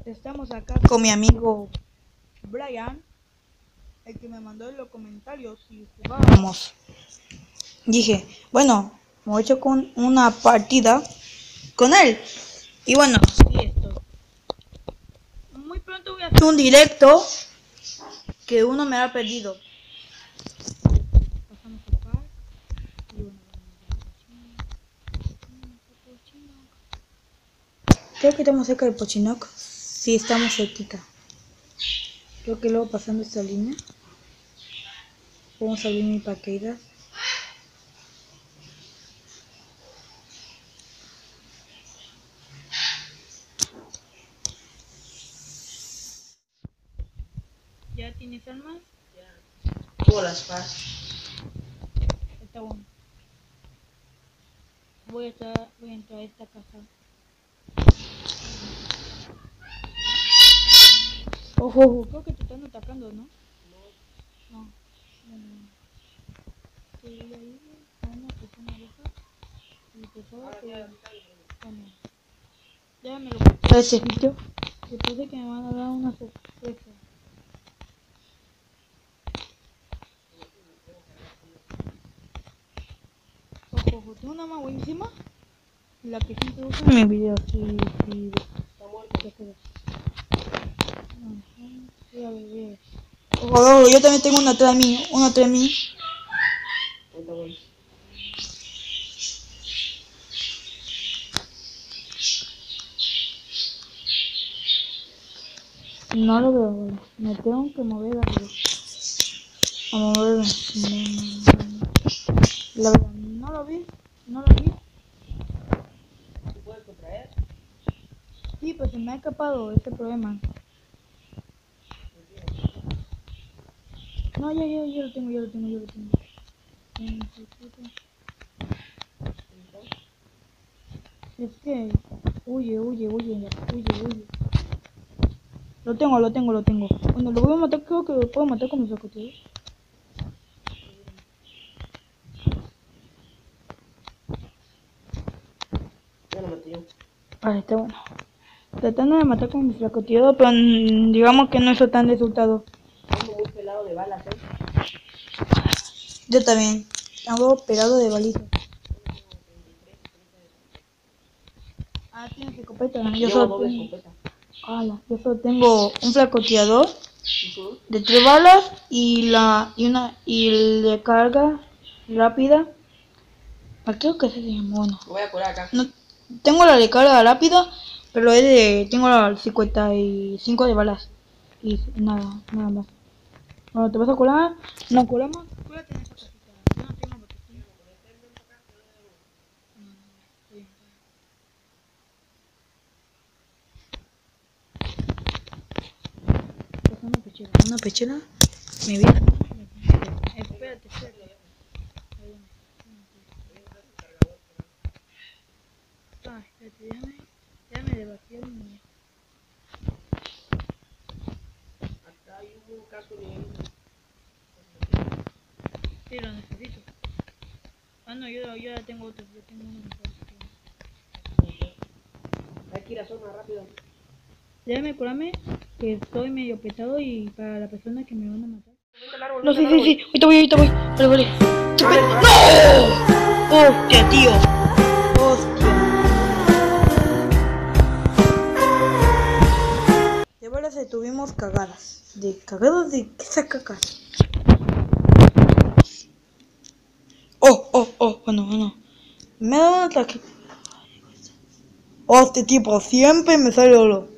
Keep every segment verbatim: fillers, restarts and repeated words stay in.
Estamos acá con mi amigo Brian, el que me mandó en los comentarios si jugábamos. Dije, bueno, me he hecho con una partida con él. Y bueno, sí, esto. Muy pronto voy a hacer un directo que uno me ha perdido. Pasamos a par. Y bueno, creo que estamos cerca del Pochinoc. Sí, estamos cerquita. Creo que luego pasando esta línea podemos abrir mi paracaídas. ¿Ya tienes armas? Ya. Tengo las paz. Está bueno. Voy a entrar, voy a entrar a esta casa. Ojo, ojo, creo que te están atacando, ¿no? No. No. Bueno. Estoy ahí con una persona roja. Y por favor, te... Bueno. Déjame lo que a ese sitio. Después de que me van a dar una sorpresa. Ojo, ojo, tengo una más buenísima. La que siempre uso en mi video. Si, si, Está muerto. no, no, voy a ver, voy a ver. Ojo, ojo, yo también tengo una atrás de mí. Una atrás de mí. Está bueno. No lo veo, güey. Me tengo que mover algo. A moverme. La verdad, no lo vi. No lo vi. ¿Tú puedes contraer? Sí, pues se me ha escapado este problema. No, ya, ya, yo lo tengo, yo lo tengo, yo lo tengo. Es que huye, huye, huye, huye, huye. Lo tengo, lo tengo, lo tengo. Cuando lo voy a matar, creo que lo puedo matar con mi francotirador. Ya lo maté yo. Vale, está bueno. Tratando de matar con mi francotirador, pero mm, digamos que no hizo tan resultado. Ando muy pelado de balas, ¿eh? Yo también. Algo pelado de baliza. Ah, tienes escopeta. Yo Llevo solo doble tengo... escopeta. Ala, yo solo tengo un francotirador Uh-huh. de tres balas y la y una y de carga rápida. Ah, creo que ese es bueno. Me voy a curar acá. No, tengo la de carga rápida, pero es de tengo la cincuenta y cinco de balas y nada, nada más. Bueno, ¿te vas a curar? No curamos. Cúrate en esa casita. Yo no tengo botiquín. Una pechera, una pechera. Me viene. Espérate, espérate. Ay, espérate, déjame, déjame debatir mi... Acá hay un casco de... Sí, lo necesito. Ah, no, yo, yo ya tengo otro, yo tengo uno mejor. Hay que ir a zona rápido. Déjame curarme, que estoy medio pesado y para la persona que me van a matar. Vente al árbol, No, vente sí, al sí, árbol. sí, ahorita voy, ahorita voy. Vale, vale. Vale, ¡No! ¡Hostia, tío! ¡Hostia! De verdad se tuvimos cagadas. De cagadas de esas cacas. Oh, oh, oh, bueno, bueno. Me ha dado un ataque. Oh, este tipo siempre me sale oro.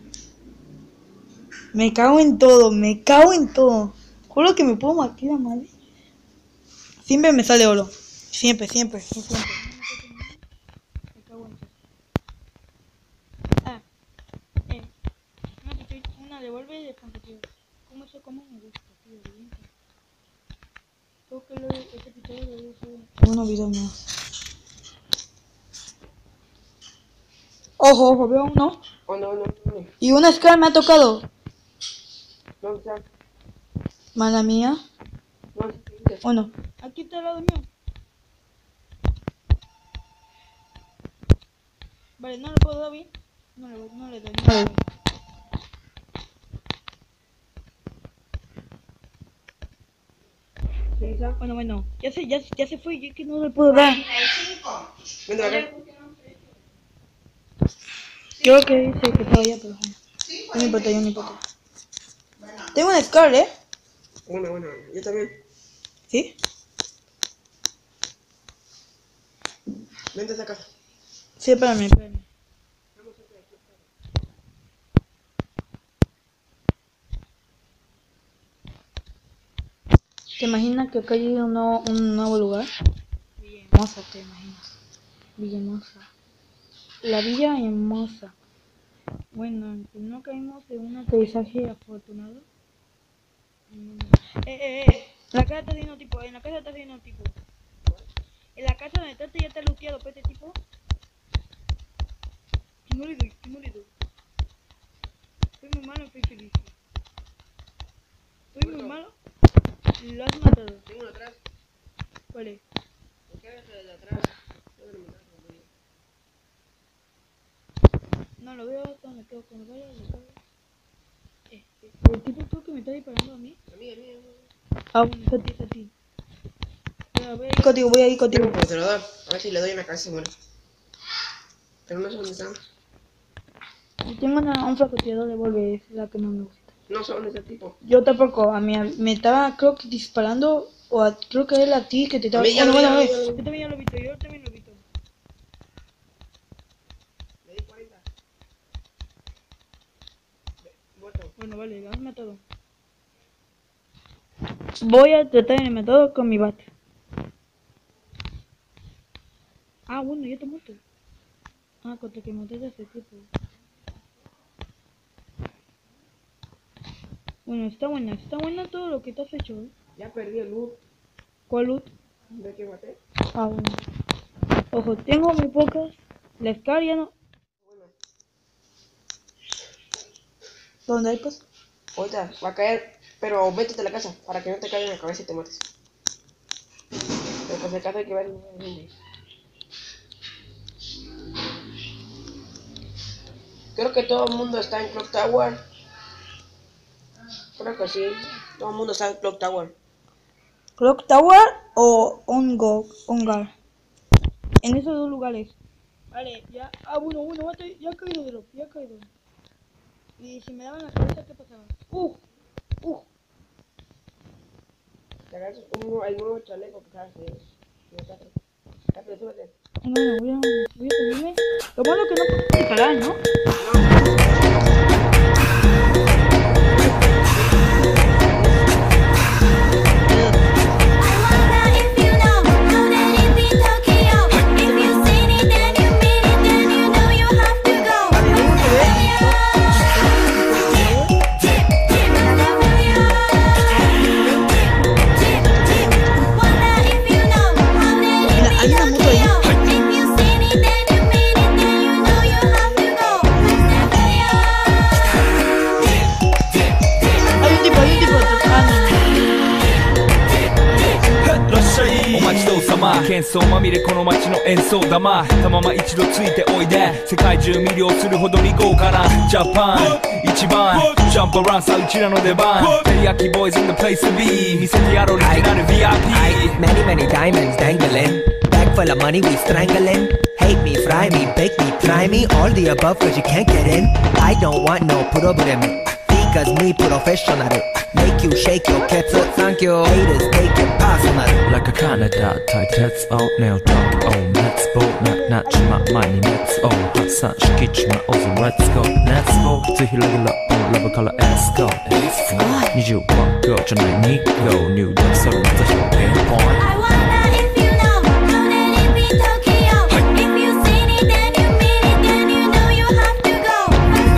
Me cago en todo, me cago en todo. Juro que me puedo matar a madre. Siempre me sale oro. Siempre, siempre, siempre. Me cago en todo. Ah, eh. Una, una devuelve de francotirador. ¿Cómo eso? ¿Cómo me gusta, tío? Bien. Creo que lo, este pistola lo uso en unos videos míos. Ojo, ojo, veo uno. Oh, no, no, no. Y una Scar me ha tocado. ¿Dónde está? Mala mía. No, sí, sí. Bueno, aquí está al lado mío. Vale, no le puedo dar bien. No le, no le doy, no le doy. Lisa. Bueno, bueno, ya se, ya, ya se fue, yo es que no le puedo dar. Vente acá. Creo que dice que estaba allá, pero bueno. No me importa, yo no me importa. Tengo un Scar, ¿eh? Bueno, bueno, yo también. ¿Sí? Vente hasta acá. Sí, espérame, espérame. ¿Te imaginas que acá llegue un nuevo, un nuevo lugar? Villa Hermosa, te imaginas. Villa Hermosa. La Villa Hermosa. Bueno, pues no caímos de un aterrizaje afortunado. Mm. Eh, eh, eh. La casa está haciendo tipo, en la casa está haciendo tipo. En la casa donde estás ya está luteado por este tipo. ¿Qué no le doy? ¿Qué no le doy? Estoy muy malo, estoy feliz. Estoy muy malo. Lo has matado. Tengo uno atrás. ¿Cuál es? ¿Por qué agarras de atrás? No lo veo, hasta me quedo con el vaya, lo cago. Este, el tipo creo que me está disparando a mí. A mí, a mí, a mí. Ah, bueno, es a ti, es a ti. Ya, voy a ir contigo, voy a ir contigo. Tengo un controlador. A ver si le doy en la cabeza y muero. Pero no sé dónde están. Si tengo una, un francotirador de Volve, es la que no me gusta. No sé dónde está el tipo. Yo tampoco, a mí a- me estaba creo que disparando, o a, creo que era a ti que te estaba... A mí ya Bueno, lo bueno, vi, bueno, ya lo vi. yo también ya lo he visto, yo también lo he visto. Le di cuarenta. Muerto. Bueno, vale, lo has matado. Voy a tratar de matarlo con mi bat. Ah, bueno, ya te muerto. Ah, contra que maté a ese tipo. Bueno, está buena, está buena todo lo que te has hecho, ¿eh? Ya perdí el loot. ¿Cuál loot? ¿De qué maté? Ah, bueno. Ojo, tengo muy pocas. La Scar ya no... Bueno. ¿Dónde hay pues? Ahorita va a caer. Pero métete a la casa para que no te caiga en la cabeza y te mates. Pero por si acaso hay que ver dónde. Creo que todo el mundo está en Clock Tower. Creo que sí. Todo el mundo está en Clock Tower. ¿Clock Tower o Ongo, Ongar? En esos dos lugares. Vale, ya... Ah, bueno, bueno, mate, ya ha caído de lo... Ya ha caído. Y si me daban la cabeza, ¿qué pasaba? ¡Uh! ¡Uh! Te agarras un, hay un nuevo chaleco que sabes de... Rápido, súbete. Bueno, voy a, voy a subirme. Lo malo es que no puedo disparar, ¿no? Hay una moto ahí. Hay un tipo, hay un tipo. Ah, no. お待ちどうさま喧騒まみれこの街の演奏玉たまま一度ついておいで世界中魅了するほどに豪華なジャパン一番ジャンプアランさうちらの出番テリヤキボーイズ in the place to be 見せてやろうオリジナル ブイアイピー Many, many diamonds dangling. Bag full of money, we strangling. Hate me, fry me, bake me, try me. All the above, cause you can't get in. I don't want no problem. Because me professional. Make you shake your cats up, thank you. Haters take it personal. Like a Canada 対鉄をネオトップを熱望ななちま前に熱を発散しきちまおず Let's go Let's go 靴広げろラブから Let's go Let's go にじゅういち号じゃないに号入力それまた表現 point I wonder if you know, know that it be Tokyo. If you seen it, then you mean it, then you know you have to go.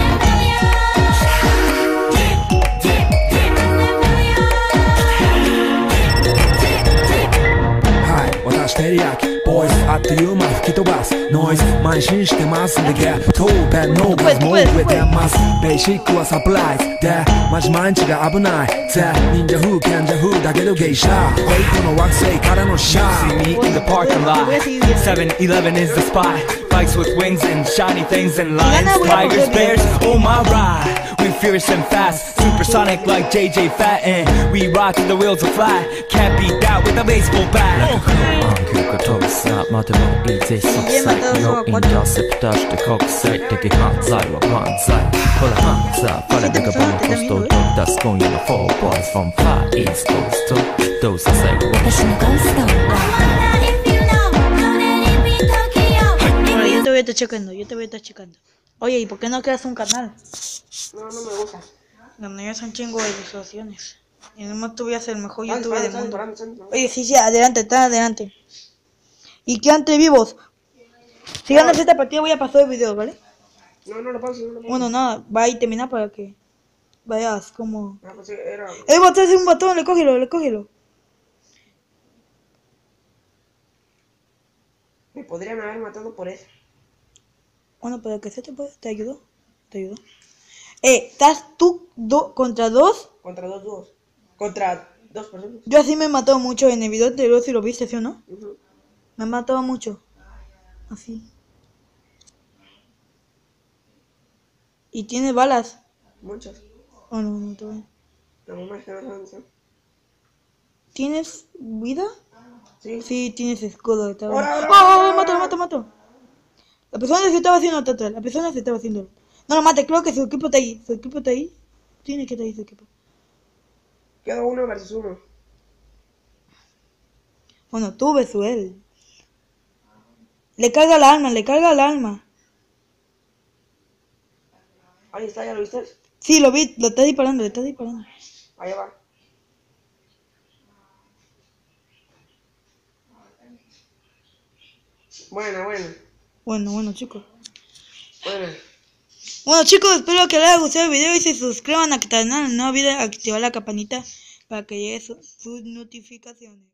Hi, 私テリヤキボイスあっという間吹き飛ばすノイズ慢心してますんでゲット弁の数も増えてますベーシックはサプライズでマジ毎日が危ないぜ忍者風賢者風だけどゲイシャーウェイトの惑星からのシャ See ー me in the parking lot seven eleven is the spot Bikes with wings and shiny things and lions Tigers, bears, oh my ride We fierce and fast Supersonic like J J Fat and we ride till the wheels are flat cat beat out with a baseball bat. 안기가 턱사 마지막 이제 속삭여 인터셉터시대 곡색 되게 한자와 관자 콜라 한자 팔레가 방코스도 Das going in the four boys from far east coast to those that say 私のゴースト If you know, know that it be Tokyo. Bueno, yo te voy a estar checando, yo te voy a estar checando. Oye, ¿y por qué no creas un canal? No, no me gusta. Donde ya son chingo de visualizaciones. Y además tú voy a ser el mejor Están youtuber del disparando, mundo. están disparando, están disparando. Oye, sí, sí, adelante, está adelante. Y quédate vivos. Si ganas esta partida voy a pasar el video, ¿vale? No, no lo pauses, no lo pauses. Bueno, nada, va a ir terminar para que vayas como... Ah, pues sí, era... El botón es un botón, le cógelo, le cógelo. Me podrían haber matado por eso. Bueno, pero que se te puede, te ayudó, te ayudó. Eh, estás tú do, contra dos. Contra dos dúos. Contra dos personas. Yo así me he matado mucho en el video anterior, si lo viste, ¿sí o no? Ujú. Me he matado mucho. Así. Y tiene balas. Muchos. Oh, no, no, todavía. La mamá es que no saben eso. ¿Tienes vida? Sí. Sí, tienes escudo. Está Ahora, bueno. ahora, ¡Oh, ahora, oh, mato, ahora. mato, mato! La persona se estaba haciendo tatuar. La persona se estaba haciendo. No lo mate, creo que su equipo está ahí. Su equipo está ahí. Tiene que estar ahí su equipo. Queda uno versus uno. Bueno, tú versus él. Le carga el alma, le carga el alma. Ahí está, ¿ya lo viste? Sí, lo vi, lo está disparando, le está disparando. Ahí va. Buena, buena. Bueno, bueno, chicos. Buena. Bueno, chicos, espero que les haya gustado el video y se suscriban al canal. No olviden activar la campanita para que lleguen sus notificaciones.